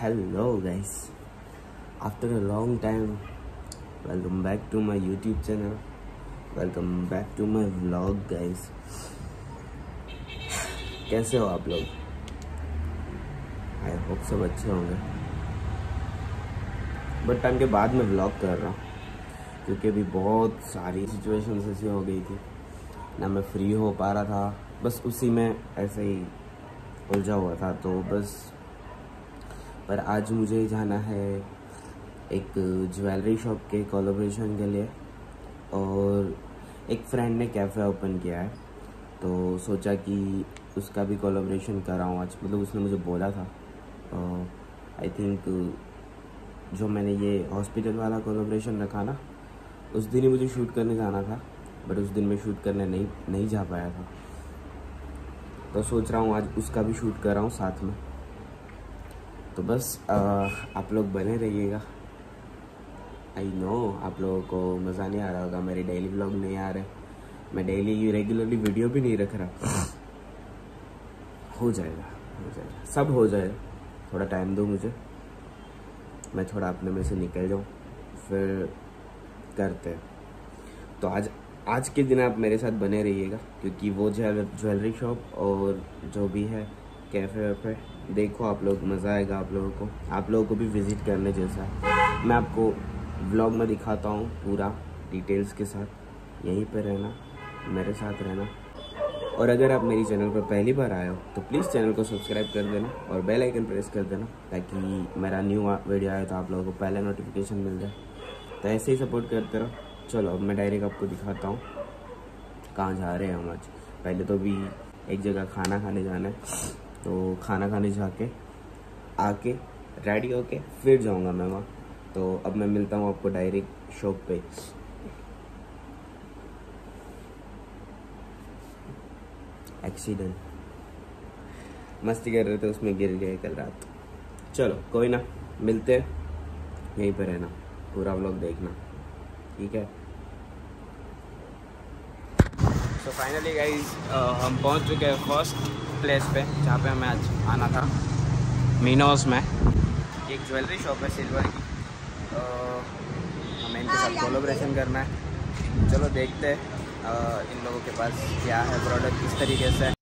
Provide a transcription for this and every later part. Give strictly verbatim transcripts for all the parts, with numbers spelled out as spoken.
Hello guys, after a long time, welcome back to my YouTube channel, welcome back to my vlog guys। कैसे हो आप लोग? I hope सब अच्छे होंगे। बट टाइम के बाद मैं व्लॉग कर रहा हूँ क्योंकि अभी बहुत सारी सिचुएशंस ऐसी हो गई थी ना, मैं फ्री हो पा रहा था, बस उसी में ऐसे ही उलझा हुआ था। तो बस पर आज मुझे जाना है एक ज्वेलरी शॉप के कोलैबोरेशन के लिए, और एक फ्रेंड ने कैफ़े ओपन किया है तो सोचा कि उसका भी कोलैबोरेशन कराऊँ आज। मतलब उसने मुझे बोला था, आई थिंक जो मैंने ये हॉस्पिटल वाला कोलैबोरेशन रखा ना, उस दिन ही मुझे शूट करने जाना था, बट उस दिन मैं शूट करने नहीं नहीं जा पाया था। तो सोच रहा हूँ आज उसका भी शूट कर रहा हूँ साथ में। तो बस आ, आप लोग बने रहिएगा। आई नो आप लोगों को मज़ा नहीं आ रहा होगा, मेरे डेली व्लॉग नहीं आ रहे, मैं डेली रेगुलरली वीडियो भी नहीं रख रहा। हो जाएगा हो जाएगा सब हो जाएगा, थोड़ा टाइम दो मुझे, मैं थोड़ा अपने में से निकल जाऊँ फिर करते हैं। तो आज आज के दिन आप मेरे साथ बने रहिएगा क्योंकि वो ज्वेलरी शॉप और जो भी है कैफ़े वैफे, देखो आप लोग, मज़ा आएगा आप लोगों को, आप लोगों को भी विज़िट करने जैसा है। मैं आपको व्लॉग में दिखाता हूँ पूरा डिटेल्स के साथ, यहीं पे रहना, मेरे साथ रहना। और अगर आप मेरी चैनल पर पहली बार आए हो तो प्लीज़ चैनल को सब्सक्राइब कर देना और बेल आइकन प्रेस कर देना ताकि मेरा न्यू वीडियो आए तो आप लोगों को पहले नोटिफिकेशन मिल जाए। तो ऐसे ही सपोर्ट करते रहो। चलो अब मैं डायरेक्ट आपको दिखाता हूँ कहाँ जा रहे हैं हम आज। पहले तो भी एक जगह खाना खाने जाना है, तो खाना खाने जाके आके रेडी होके फिर जाऊँगा मैं वहाँ। तो अब मैं मिलता हूँ आपको डायरेक्ट शॉप पे। एक्सीडेंट, मस्ती कर रहे थे उसमें गिर गए कल रात। चलो कोई ना, मिलते हैं, यहीं पे रहना, पूरा व्लॉग देखना, ठीक है। सो फाइनली गाइज हम पहुंच चुके हैं फर्स्ट प्लेस पे जहाँ पे हमें आज आना था, मीनोस में। एक ज्वेलरी शॉप है सिल्वर की, तो हमें इनके साथ कोलैबोरेशन करना है। चलो देखते हैं इन लोगों के पास क्या है प्रोडक्ट, किस तरीके से।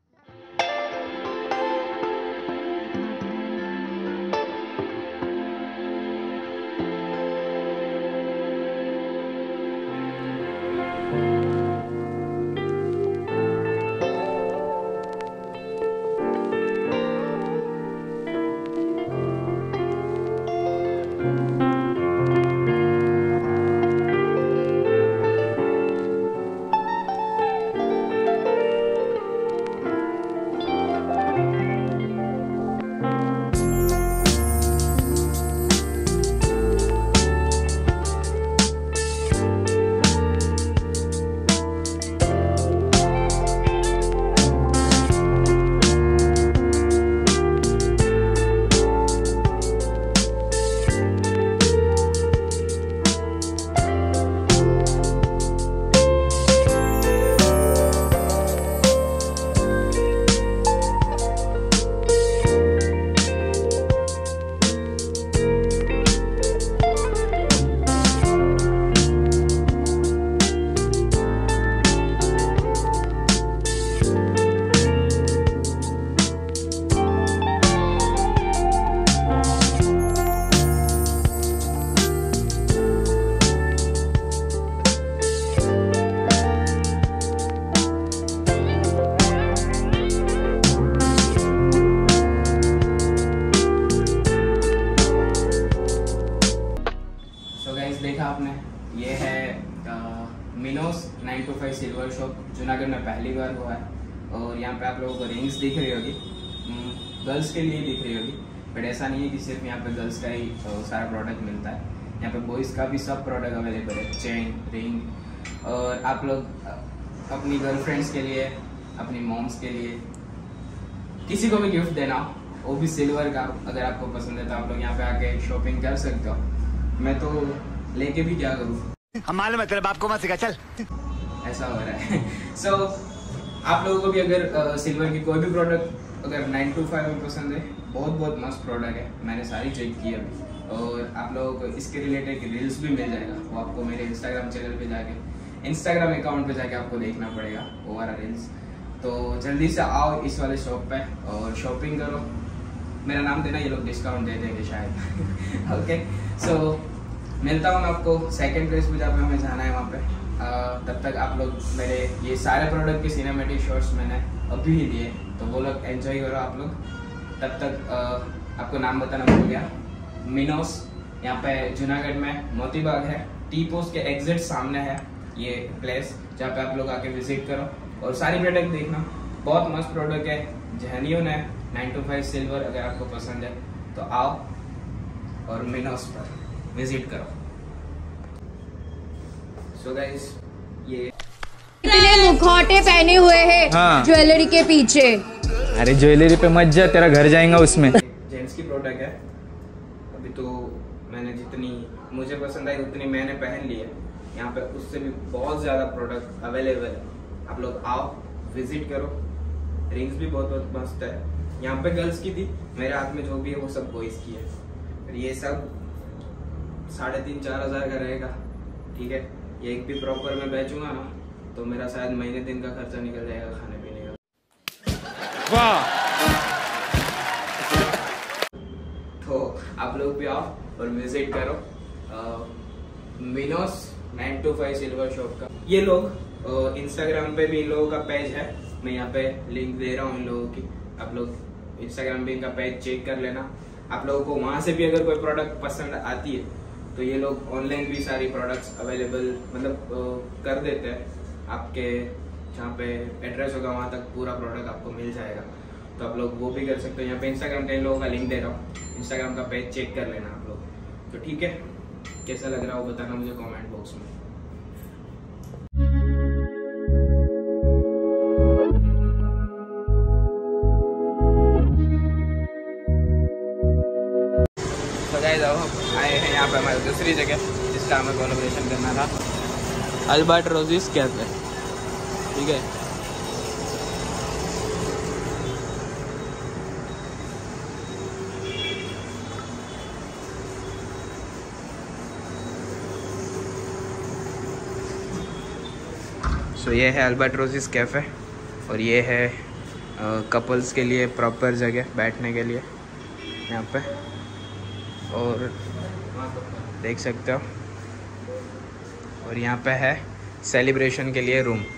देखा आपने, ये है Minos nine two five silver shop, Junagadh में पहली बार हुआ है। और यहाँ पे आप लोगों को रिंग्स दिख रही होगी, गर्ल्स के लिए दिख रही होगी, बट ऐसा नहीं है कि सिर्फ यहाँ पे गर्ल्स का ही सारा प्रोडक्ट मिलता है, यहाँ पे बॉयज़ का भी सब प्रोडक्ट अवेलेबल है, चेन, रिंग। और आप लोग अपनी गर्लफ्रेंड्स के लिए, अपनी मॉम्स के लिए, किसी को भी गिफ्ट देना हो, वो भी सिल्वर का, अगर आपको पसंद है तो आप लोग यहाँ पे आके शॉपिंग कर सकते हो। मैं तो लेके भी क्या करूँ, हम मालूम है तेरे बाप को मत सिखा, चल ऐसा हो रहा है। सो so, आप लोगों को भी अगर सिल्वर की कोई भी प्रोडक्ट अगर नाइन टू फाइव में पसंद है, बहुत बहुत मस्त प्रोडक्ट है, मैंने सारी चेक की अभी। और आप लोगों को इसके रिलेटेड रील्स भी मिल जाएगा, वो आपको मेरे इंस्टाग्राम चैनल पे जाके इंस्टाग्राम अकाउंट पे जाके आपको देखना पड़ेगा वो वाला रील्स। तो जल्दी से आओ इस वाले शॉप पे और शॉपिंग करो, मेरा नाम देना, ये लोग डिस्काउंट दे देंगे शायद। ओके, सो मिलता हूँ मैं आपको सेकंड प्लेस पे जहाँ पे हमें जाना है वहाँ पे। uh, तब तक आप लोग मेरे ये सारे प्रोडक्ट के सिनेमेटिक शॉट्स मैंने अभी ही दिए, तो वो लोग एंजॉय करो आप लोग। तब तक uh, आपको नाम बताना भूल गया, मिनोस, यहाँ पे जूनागढ़ में मोती बाग है, टी पोस्ट के एग्जिट सामने है ये प्लेस, जहाँ पे आप लोग आके विजिट करो और सारी प्रोडक्ट देखना। बहुत मस्त प्रोडक्ट है, जेन्युइन है, नाइन टू फाइव सिल्वर। अगर आपको पसंद है तो आओ और मिनोस पर विजिट करो। सो गाइस, ये इतने मुखौटे पहने हुए हैं हाँ। ज्वेलरी के पीछे। अरे ज्वेलरी पे मत जा, तेरा घर जाएगा उसमें। जेंट्स की प्रोडक्ट है, अभी तो मैंने जितनी मुझे पसंद आई उतनी मैंने पहन ली है। यहाँ पे उससे भी बहुत ज्यादा प्रोडक्ट अवेलेबल है, आप लोग आओ विजिट करो। रिंग्स भी बहुत बहुत मस्त है, यहाँ पे गर्ल्स की थी, मेरे हाथ में जो भी है वो सब बॉयज की है। फिर ये सब साढ़े तीन चार हजार का रहेगा, ठीक है। ये एक भी प्रॉपर में बेचूंगा ना तो मेरा शायद महीने दिन का खर्चा निकल जाएगा खाने पीने का। वाह! तो आप लोग भी आओ और विजिट करो Minos nine two five silver shop का। ये लोग इंस्टाग्राम पे भी इन लोगों का पेज है, मैं यहाँ पे लिंक दे रहा हूँ इन लोगों की, आप लोग इंस्टाग्राम पे इनका पेज चेक कर लेना। आप लोगों को वहां से भी अगर कोई प्रोडक्ट पसंद आती है तो ये लोग ऑनलाइन भी सारी प्रोडक्ट्स अवेलेबल मतलब कर देते हैं। आपके जहाँ पे एड्रेस होगा वहाँ तक पूरा प्रोडक्ट आपको मिल जाएगा, तो आप लोग वो भी कर सकते हो। यहाँ पे इंस्टाग्राम का इन लोगों का लिंक दे रहा हूँ, इंस्टाग्राम का पेज चेक कर लेना आप लोग। तो ठीक है, कैसा लग रहा हो बताना मुझे कमेंट बॉक्स में। तो गाइस अब हम आए हैं यहाँ पे हमारी दूसरी जगह जिसका हमें कोलैबोरेशन करना था, अल्बर्ट रोजिस कैफे, ठीक है। सो so, ये है अल्बर्ट रोजिस कैफ़े और ये है कपल्स के लिए प्रॉपर जगह बैठने के लिए यहाँ पे, और देख सकते हो। और यहाँ पे है सेलिब्रेशन के लिए रूम,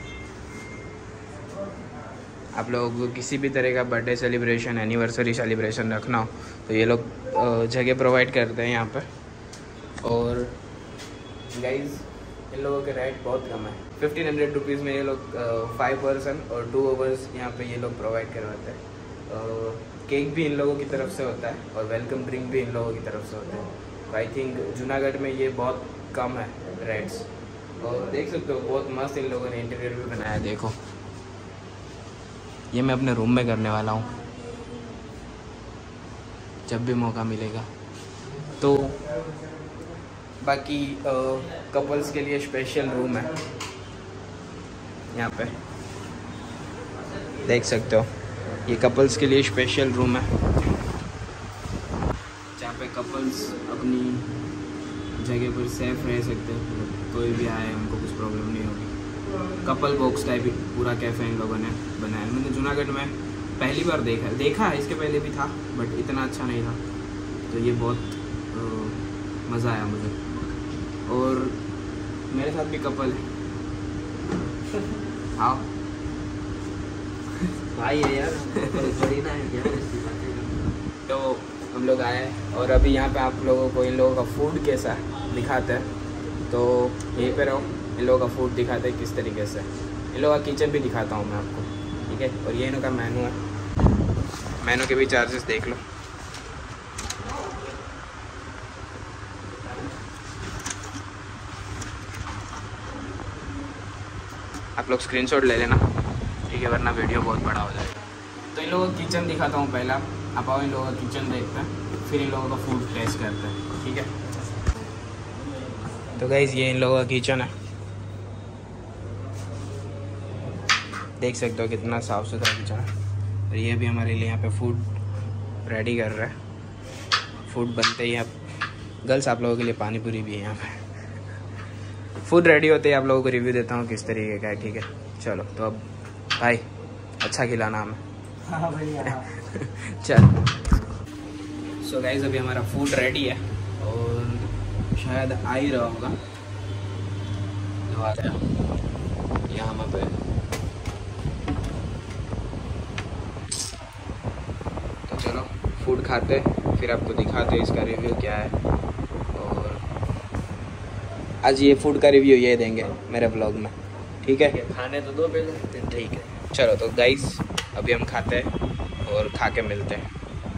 आप लोगों को किसी भी तरह का बर्थडे सेलिब्रेशन, एनिवर्सरी सेलिब्रेशन रखना हो तो ये लोग जगह प्रोवाइड करते हैं यहाँ पे। और गाइस इन लोगों के रेट बहुत कम है, फिफ्टीन हंड्रेड रुपीज़ में ये लोग फाइव पर्सन और टू ओवर्स यहाँ पे ये लोग प्रोवाइड करवाते हैं। केक भी इन लोगों की तरफ से होता है और वेलकम ड्रिंक भी इन लोगों की तरफ से होता है। तो आई थिंक जूनागढ़ में ये बहुत कम है रेट्स। और देख सकते हो बहुत मस्त इन लोगों ने इंटीरियर भी बनाया, देखो। ये मैं अपने रूम में करने वाला हूँ जब भी मौका मिलेगा। तो बाकी कपल्स के लिए स्पेशल रूम है यहाँ पे, देख सकते हो। ये कपल्स के लिए स्पेशल रूम है जहाँ पे कपल्स अपनी जगह पर सेफ रह सकते हैं, कोई भी आए उनको कुछ प्रॉब्लम नहीं होगी। कपल बॉक्स टाइप पूरा कैफ़े इन लोगों ने बनाया। मैंने जूनागढ़ में पहली बार देखा है, देखा है इसके पहले भी था बट इतना अच्छा नहीं था, तो ये बहुत मज़ा आया मुझे। और मेरे साथ भी कपल है, आओ भाई है यार, बड़ी ना है क्या। तो हम लोग आए और अभी यहाँ पे आप लोगों को इन लोगों का फूड कैसा दिखाते हैं, तो यहीं पे रहो, इन लोगों का फूड दिखाते हैं किस तरीके से। इन लोगों का किचन भी दिखाता हूँ मैं आपको, ठीक है। और ये इनका मेनू है, मेनू के भी चार्जेस देख लो। आप लोग स्क्रीनशॉट ले लेना, ठीक है, वरना वीडियो बहुत बड़ा हो जाएगा। तो इन लोगों का किचन दिखाता हूँ पहला, आप आओ इन लोगों का किचन देखते हैं, फिर इन लोगों का फूड टेस्ट करते हैं, ठीक है। तो गाइस ये इन लोगों का किचन है, देख सकते हो कितना साफ़ सुथरा किचन है। और ये भी हमारे लिए यहाँ पे फूड रेडी कर रहा है। फूड बनते ही अब गर्ल्स आप लोगों के लिए पानी पूरी भी है यहाँ पे। फूड रेडी होते ही आप लोगों को रिव्यू देता हूँ किस तरीके का है, ठीक है। चलो तो अब भाई अच्छा खिलाना हमें। हाँ भैया चल। सो गाइस अभी हमारा फूड रेडी है और शायद आ ही रहा होगा। यहाँ पे तो चलो फूड खाते फिर आपको दिखाते इसका रिव्यू क्या है। और आज ये फूड का रिव्यू ये देंगे मेरे ब्लॉग में, ठीक है। खाने तो दो पहले, ठीक है चलो। तो गाइस अभी हम खाते हैं और खा के मिलते हैं।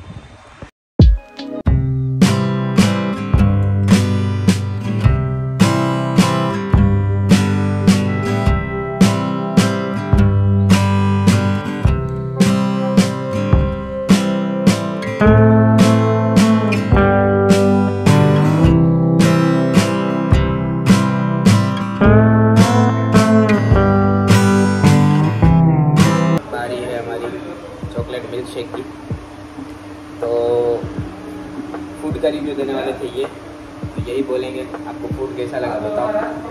चॉकलेट मिल्क शेक की। तो फूड का रिव्यू देने वाले थे ये, तो यही बोलेंगे आपको फूड कैसा लगा बताओ।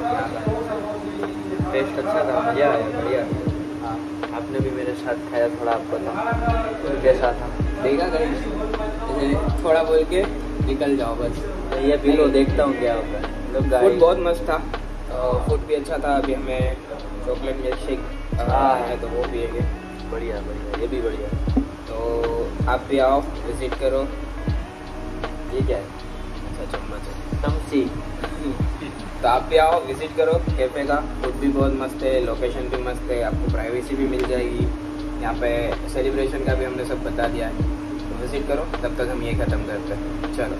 टेस्ट अच्छा था, मज़ा आया, बढ़िया। हाँ आपने भी मेरे साथ खाया, थोड़ा आप बताओ तो कैसा था। देखा कहीं थोड़ा बोल के निकल जाओ बस। तो ये पी लो, देखता हूँ क्या होगा। लोग फूड बहुत मस्त था, फूड भी अच्छा था। अभी हमें चॉकलेट मिल्क शेक हाँ है तो वो पिएंगे। बढ़िया बढ़िया, ये भी बढ़िया। तो आप भी आओ, विजिट करो। ये क्या है? अच्छा चम्मच है तमसी। तो आप भी आओ, विजिट करो कैफ़े का। फूड भी बहुत मस्त है, लोकेशन भी मस्त है, आपको प्राइवेसी भी मिल जाएगी। यहाँ पे सेलिब्रेशन का भी हमने सब बता दिया है, तो विजिट करो। तब तक हम ये ख़त्म करते हैं, चलो।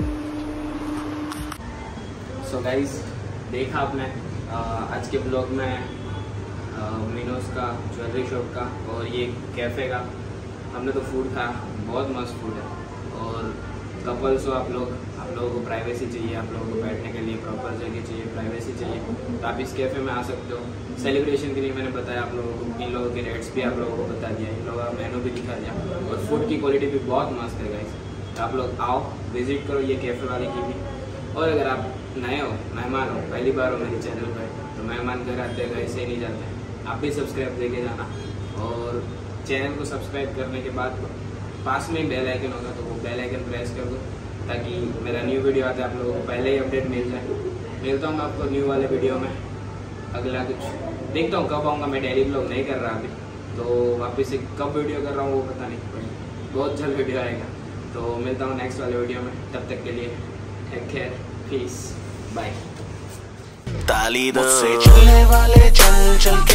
सो गाइस देखा आपने आज के ब्लॉग में मिनोस का ज्वेलरी शॉप का और ये कैफ़े का हमने तो फूड खाया, बहुत मस्त फूड है। और कपल्स हो आप लोग, आप लोगों को प्राइवेसी चाहिए, आप लोगों को बैठने के लिए प्रॉपर जगह चाहिए, प्राइवेसी चाहिए, तो आप इस कैफ़े में आ सकते हो। सेलिब्रेशन के लिए मैंने बताया आप लोगों को, इन लोगों के रेट्स भी आप लोगों को बता दिया, इन लोगों का मेनू भी दिखा दिया, और फूड की क्वालिटी भी बहुत मस्त है गाइस। तो आप लोग आओ, विजिट करो ये कैफ़े वाले की भी। और अगर आप नए हो, मेहमान हो, पहली बार हो मेरे चैनल पर, तो मेहमान घर आते हैं, ऐसे ही नहीं जाते, आप भी सब्सक्राइब देके जाना। और चैनल को सब्सक्राइब करने के बाद पास में बेल आइकन होगा, तो वो बेल आइकन प्रेस कर दो ताकि मेरा न्यू वीडियो आता है आप लोगों को पहले ही अपडेट मिल जाए। मिलता हूँ मैं आपको न्यू वाले वीडियो में। अगला कुछ देखता हूँ कब आऊँगा, मैं डेली ब्लॉग नहीं कर रहा अभी, तो वापस से कब वीडियो कर रहा हूँ वो पता नहीं, बहुत जल्द वीडियो आएगा। तो मिलता हूँ नेक्स्ट वाले वीडियो में, तब तक के लिए टेक केयर, पीस, बाय। ताली दो से चलने वाले चल चल के